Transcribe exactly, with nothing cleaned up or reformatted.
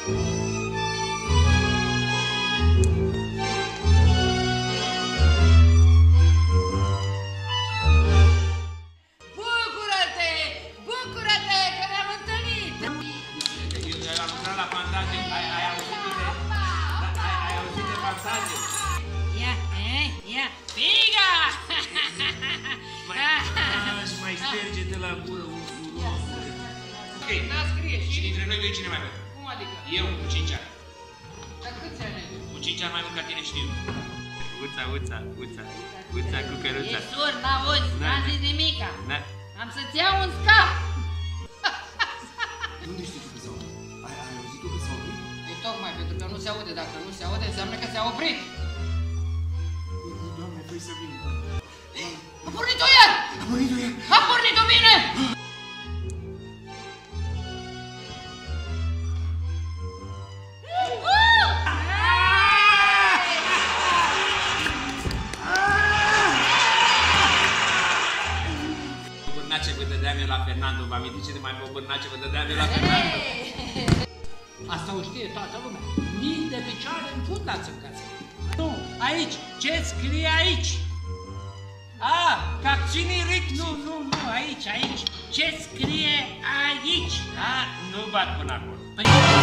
Bucură-te! Bucură-te că ne-am întâlnit! Eu am lucrat la Fantaziu. Ai, ai auzit de... Ai, ai auzit de Fantaziu? Ia, eh, ia, figa! Mai, aș mai șterge de la gură un suros. Ok. Da, scrie și... Și dintre noi doi cine mai vede? Cum adică? Eu cu cinci ani. Dar câți ani ai? Cu cinci ani mai mult ca tine știu. Uța, uța, uța. Uța cu căruța. E sur, n-auzi, Da, n-am da. zis nimica. Da. Am să-ți iau un scap. Unde știi tu că s-a oprit? Ai, ai auzit tu că s-a oprit? E tocmai pentru că nu se aude. Dacă nu se aude, înseamnă că s-a oprit. Doamne, vrei să vin. A pornit-o iar! A pornit-o iar! A pornit-o bine! Băbârnace vă dădeam eu la Fernando. Vă amintiți de mai băbârnace vă dădeam eu la Fernando? Asta o știe toată lumea. Mii de picioare înfundați în casă. Nu, aici. Ce scrie aici? A, capținii ric. Nu, nu, nu, aici, aici. Ce scrie aici? Da, nu bat până acolo. Păi,